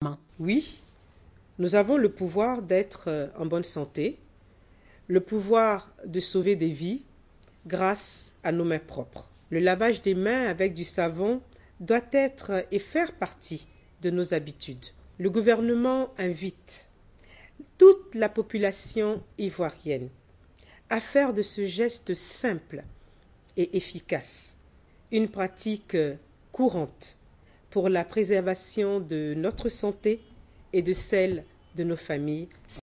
Oui, nous avons le pouvoir d'être en bonne santé, le pouvoir de sauver des vies grâce à nos mains propres. Le lavage des mains avec du savon doit être et faire partie de nos habitudes. Le gouvernement invite toute la population ivoirienne à faire de ce geste simple et efficace une pratique courante pour la préservation de notre santé et de celle de nos familles.